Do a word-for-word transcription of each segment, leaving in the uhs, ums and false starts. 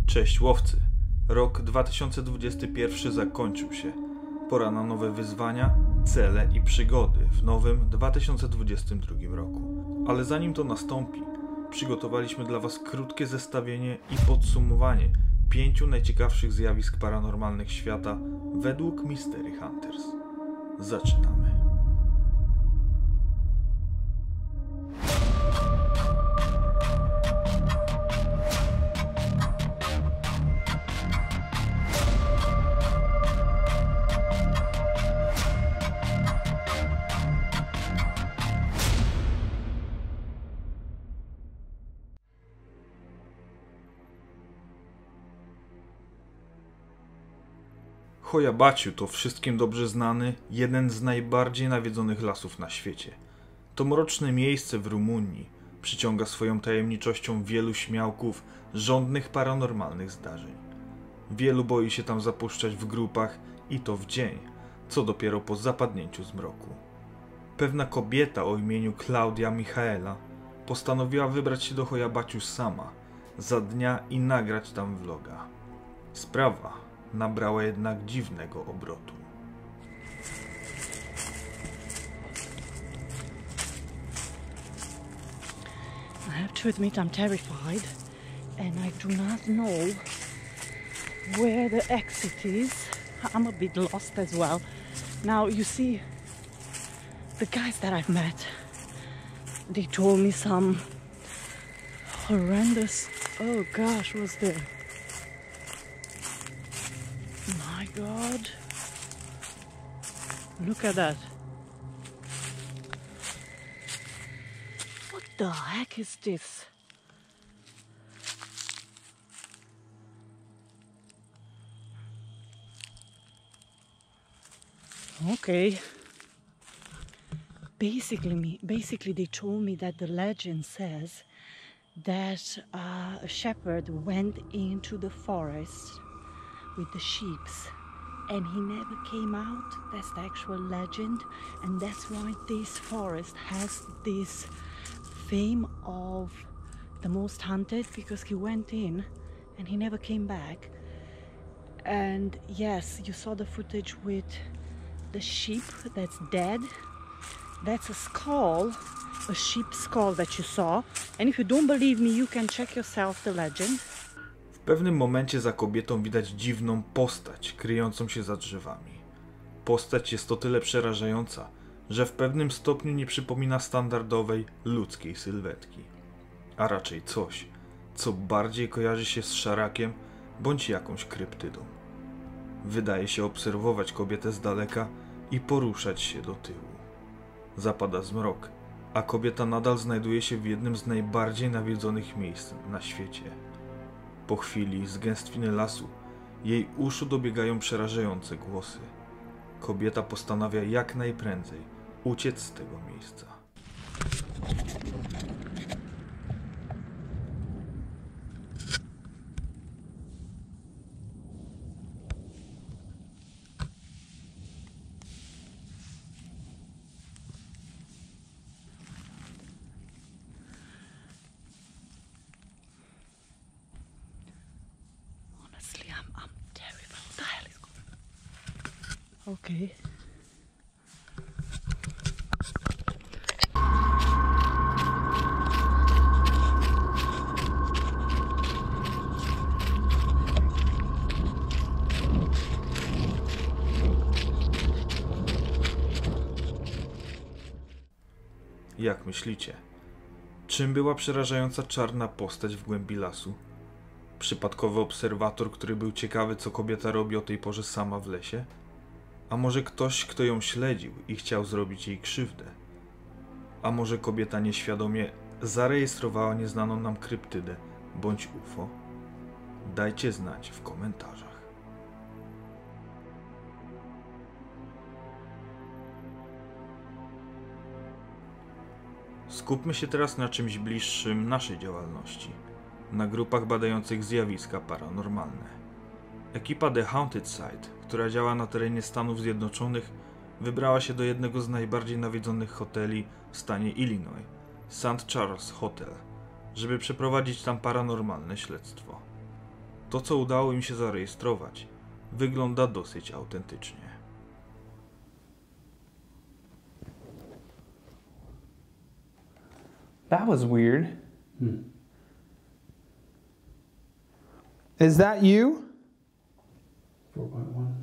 Cześć łowcy! Rok dwa tysiące dwudziesty pierwszy zakończył się. Pora na nowe wyzwania, cele i przygody w nowym dwa tysiące dwudziestym drugim roku. Ale zanim to nastąpi, przygotowaliśmy dla Was krótkie zestawienie i podsumowanie pięciu najciekawszych zjawisk paranormalnych świata według Mystery Hunters. Zaczynamy. Hoia Baciu to wszystkim dobrze znany, jeden z najbardziej nawiedzonych lasów na świecie. To mroczne miejsce w Rumunii przyciąga swoją tajemniczością wielu śmiałków, żądnych paranormalnych zdarzeń. Wielu boi się tam zapuszczać w grupach i to w dzień, co dopiero po zapadnięciu zmroku. Pewna kobieta o imieniu Klaudia Michaela postanowiła wybrać się do Hoia Baciu sama, za dnia i nagrać tam vloga. Sprawa nabrała jednak dziwnego obrotu. I have to admit I'm terrified and I do not know where the exit is. I'm a bit lost as well. Now you see, the guys that I've met, they told me some horrendous, oh gosh, what's there? My God, look at that. What the heck is this? Okay. Basically, me, basically they told me that the legend says that uh, a shepherd went into the forest with the sheeps and he never came out. That's the actual legend, and that's why this forest has this fame of the most haunted, because he went in and he never came back. And yes, you saw the footage with the sheep that's dead. That's a skull, a sheep skull that you saw, and if you don't believe me, you can check yourself the legend. W pewnym momencie za kobietą widać dziwną postać kryjącą się za drzewami. Postać jest o tyle przerażająca, że w pewnym stopniu nie przypomina standardowej ludzkiej sylwetki, a raczej coś, co bardziej kojarzy się z szarakiem bądź jakąś kryptydą. Wydaje się obserwować kobietę z daleka i poruszać się do tyłu. Zapada zmrok, a kobieta nadal znajduje się w jednym z najbardziej nawiedzonych miejsc na świecie. Po chwili z gęstwiny lasu jej uszu dobiegają przerażające głosy. Kobieta postanawia jak najprędzej uciec z tego miejsca. Okay. Jak myślicie? Czym była przerażająca czarna postać w głębi lasu? Przypadkowy obserwator, który był ciekawy, co kobieta robi o tej porze sama w lesie? A może ktoś, kto ją śledził i chciał zrobić jej krzywdę? A może kobieta nieświadomie zarejestrowała nieznaną nam kryptydę bądź U F O? Dajcie znać w komentarzach. Skupmy się teraz na czymś bliższym naszej działalności, na grupach badających zjawiska paranormalne. Ekipa The Haunted Site, która działa na terenie Stanów Zjednoczonych, wybrała się do jednego z najbardziej nawiedzonych hoteli w stanie Illinois, Saint Charles Hotel, żeby przeprowadzić tam paranormalne śledztwo. To, co udało im się zarejestrować, wygląda dosyć autentycznie. That was weird. Hmm. Is that you? four point one.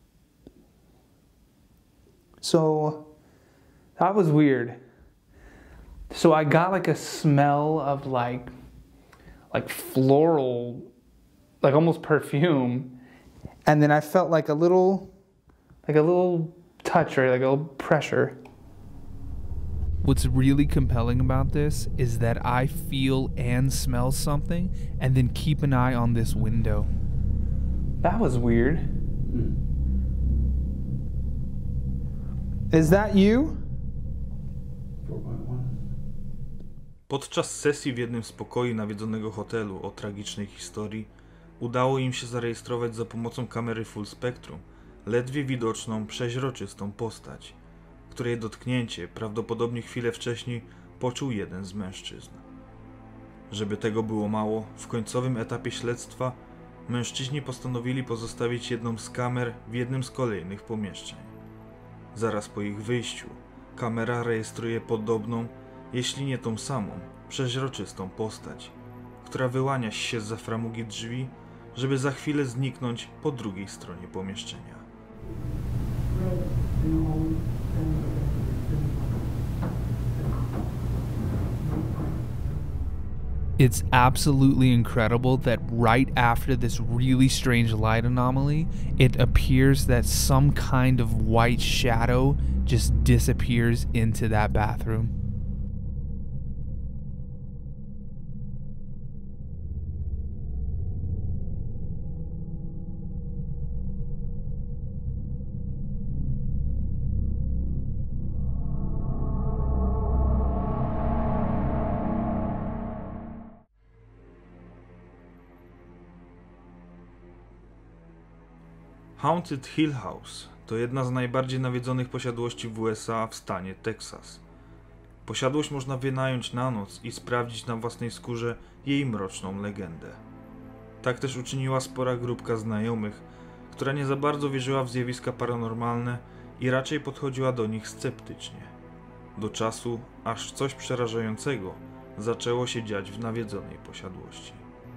So, that was weird. So I got like a smell of like, like floral, like almost perfume. And then I felt like a little, like a little touch or like a little pressure. What's really compelling about this is that I feel and smell something and then keep an eye on this window. That was weird. Hmm. Is that you? four point one. Podczas sesji w jednym z pokoi nawiedzonego hotelu o tragicznej historii udało im się zarejestrować za pomocą kamery full spectrum ledwie widoczną, przeźroczystą postać, której dotknięcie prawdopodobnie chwilę wcześniej poczuł jeden z mężczyzn. Żeby tego było mało, w końcowym etapie śledztwa mężczyźni postanowili pozostawić jedną z kamer w jednym z kolejnych pomieszczeń. Zaraz po ich wyjściu kamera rejestruje podobną, jeśli nie tą samą, przeźroczystą postać, która wyłania się zza framugi drzwi, żeby za chwilę zniknąć po drugiej stronie pomieszczenia. It's absolutely incredible that right after this really strange light anomaly, it appears that some kind of white shadow just disappears into that bathroom. Haunted Hill House to jedna z najbardziej nawiedzonych posiadłości w U S A w stanie Teksas. Posiadłość można wynająć na noc i sprawdzić na własnej skórze jej mroczną legendę. Tak też uczyniła spora grupka znajomych, która nie za bardzo wierzyła w zjawiska paranormalne i raczej podchodziła do nich sceptycznie. Do czasu, aż coś przerażającego zaczęło się dziać w nawiedzonej posiadłości.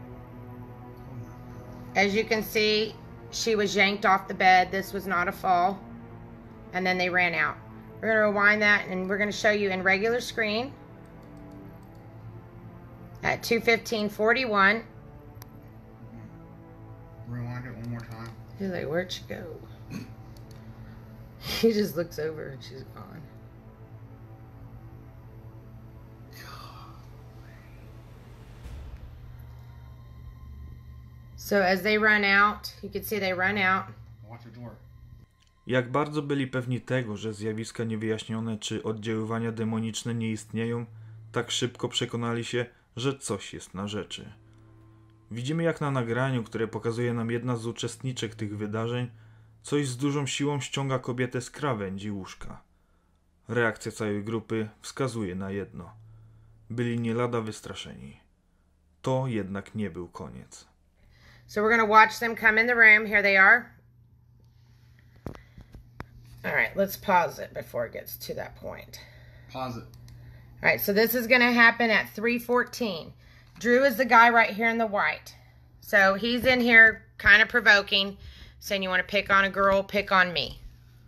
As you can see, she was yanked off the bed. This was not a fall. And then they ran out. We're going to rewind that and we're going to show you in regular screen at two fifteen forty-one. Rewind it one more time. He's like, where'd she go? He just looks over and she's gone. So as they run out, you can see they run out. Watch the door. Jak bardzo byli pewni tego, że zjawiska niewyjaśnione czy oddziaływania demoniczne nie istnieją, tak szybko przekonali się, że coś jest na rzeczy. Widzimy, jak na nagraniu, które pokazuje nam jedna z uczestniczek tych wydarzeń, coś z dużą siłą ściąga kobietę z krawędzi łóżka. Reakcja całej grupy wskazuje na jedno. Byli nie lada wystraszeni. To jednak nie był koniec. So we're going to watch them come in the room. Here they are. All right, let's pause it before it gets to that point. Pause it. All right, so this is going to happen at three fourteen. Drew is the guy right here in the white. So he's in here kind of provoking, saying you want to pick on a girl, pick on me.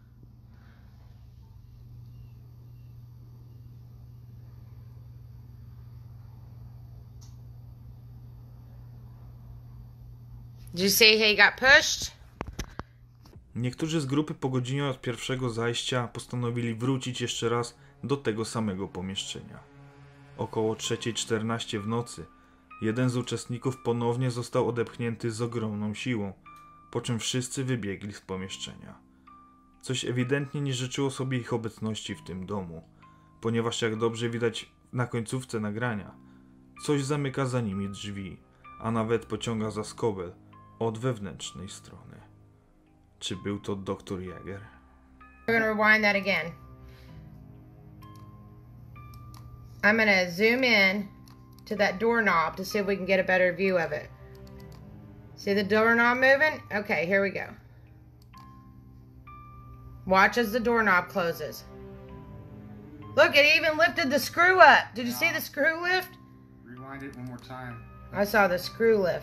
Did you see he got pushed? Niektórzy z grupy po godzinie od pierwszego zajścia postanowili wrócić jeszcze raz do tego samego pomieszczenia. Około trzecia czternaście w nocy jeden z uczestników ponownie został odepchnięty z ogromną siłą, po czym wszyscy wybiegli z pomieszczenia. Coś ewidentnie nie życzyło sobie ich obecności w tym domu, ponieważ jak dobrze widać na końcówce nagrania, coś zamyka za nimi drzwi, a nawet pociąga za skobel od wewnętrznej strony. Czy był to doktor Jaeger? We're going to rewind that again. I'm going to zoom in to that doorknob to see if we can get a better view of it. See the doorknob moving? Okay, here we go. Watch as the doorknob closes. Look, it even lifted the screw up. Did you see the screw lift? Rewind it one more time. I saw the screw lift.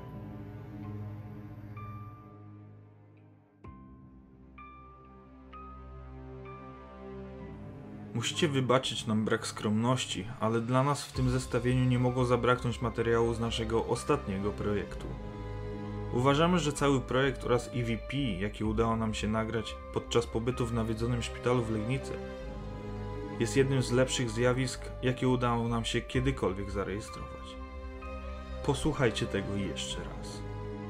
Musicie wybaczyć nam brak skromności, ale dla nas w tym zestawieniu nie mogło zabraknąć materiału z naszego ostatniego projektu. Uważamy, że cały projekt oraz E V P, jaki udało nam się nagrać podczas pobytu w nawiedzonym szpitalu w Legnicy, jest jednym z lepszych zjawisk, jakie udało nam się kiedykolwiek zarejestrować. Posłuchajcie tego jeszcze raz.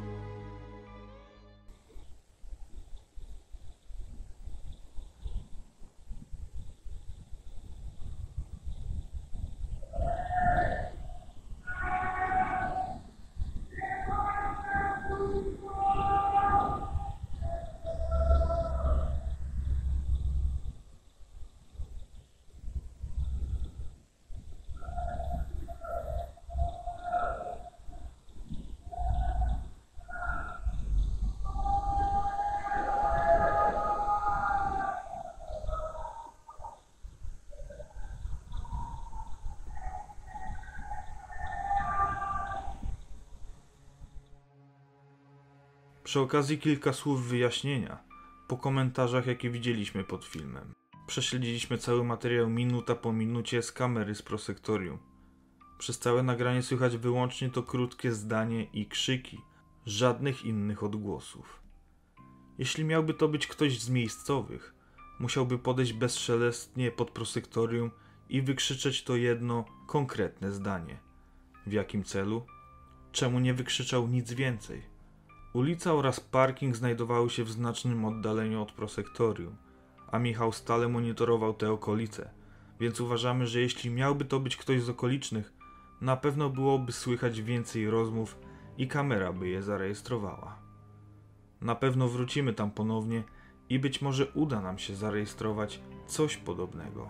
Przy okazji kilka słów wyjaśnienia po komentarzach, jakie widzieliśmy pod filmem. Prześledziliśmy cały materiał minuta po minucie z kamery z prosektorium. Przez całe nagranie słychać wyłącznie to krótkie zdanie i krzyki, żadnych innych odgłosów. Jeśli miałby to być ktoś z miejscowych, musiałby podejść bezszelestnie pod prosektorium i wykrzyczeć to jedno konkretne zdanie. W jakim celu? Czemu nie wykrzyczał nic więcej? Ulica oraz parking znajdowały się w znacznym oddaleniu od prosektorium, a Michał stale monitorował te okolice, więc uważamy, że jeśli miałby to być ktoś z okolicznych, na pewno byłoby słychać więcej rozmów i kamera by je zarejestrowała. Na pewno wrócimy tam ponownie i być może uda nam się zarejestrować coś podobnego.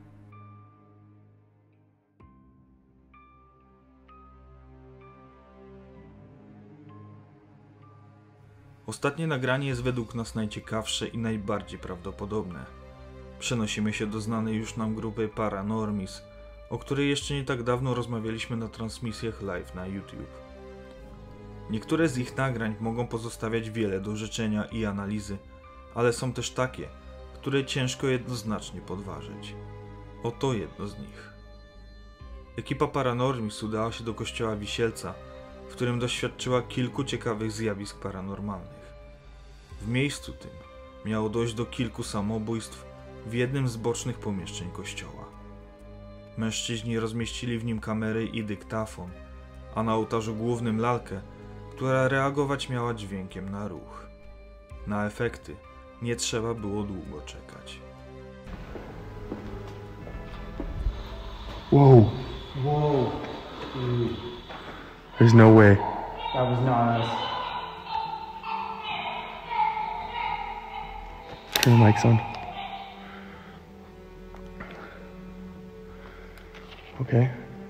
Ostatnie nagranie jest według nas najciekawsze i najbardziej prawdopodobne. Przenosimy się do znanej już nam grupy Paranormis, o której jeszcze nie tak dawno rozmawialiśmy na transmisjach live na YouTube. Niektóre z ich nagrań mogą pozostawiać wiele do życzenia i analizy, ale są też takie, które ciężko jednoznacznie podważyć. Oto jedno z nich. Ekipa Paranormis udała się do kościoła Wisielca, w którym doświadczyła kilku ciekawych zjawisk paranormalnych. W miejscu tym miało dojść do kilku samobójstw w jednym z bocznych pomieszczeń kościoła. Mężczyźni rozmieścili w nim kamery i dyktafon, a na ołtarzu głównym lalkę, która reagować miała dźwiękiem na ruch. Na efekty nie trzeba było długo czekać. Whoa. Whoa. There's no way. That was not us. Turn the mics on. Okay.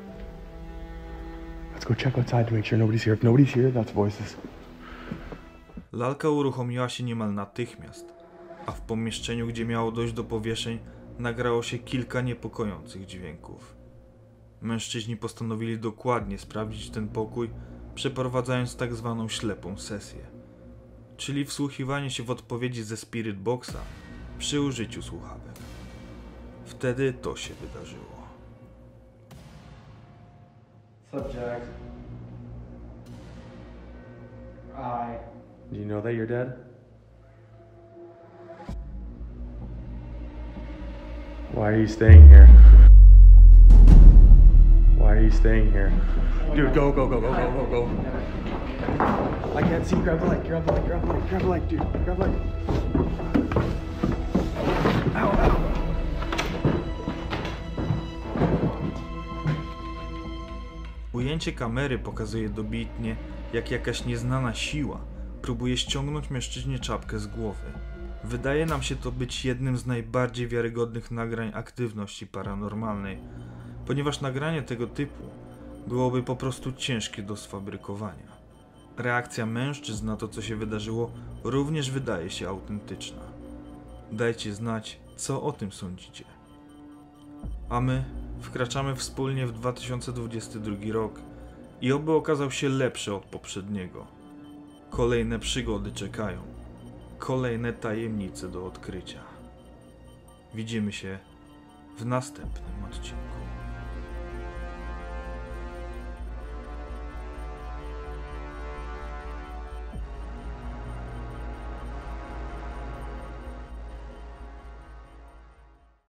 Let's go check outside to make sure nobody's here. If nobody's here, that's voices. Lalka uruchomiła się niemal natychmiast, a w pomieszczeniu, gdzie miało dojść do powieszeń, nagrało się kilka niepokojących dźwięków. Mężczyźni postanowili dokładnie sprawdzić ten pokój, przeprowadzając tak zwaną ślepą sesję, czyli wsłuchiwanie się w odpowiedzi ze Spirit Boxa przy użyciu słuchawek. Wtedy to się wydarzyło. What's up, Jack? I. Do you know that you're dead? Why are you staying here? Why are you staying here? Dude, go, go, go, go, go, go, go. I can't see. Grab the light, grab the light, grab the light, grab the light, dude. Grab the light. Ow, ow. Ujęcie kamery pokazuje dobitnie, jak jakaś nieznana siła próbuje ściągnąć mężczyźnie czapkę z głowy. Wydaje nam się to być jednym z najbardziej wiarygodnych nagrań aktywności paranormalnej, ponieważ nagranie tego typu byłoby po prostu ciężkie do sfabrykowania. Reakcja mężczyzn na to, co się wydarzyło, również wydaje się autentyczna. Dajcie znać, co o tym sądzicie. A my wkraczamy wspólnie w dwa tysiące dwudziesty drugi rok i oby okazał się lepszy od poprzedniego. Kolejne przygody czekają. Kolejne tajemnice do odkrycia. Widzimy się w następnym odcinku.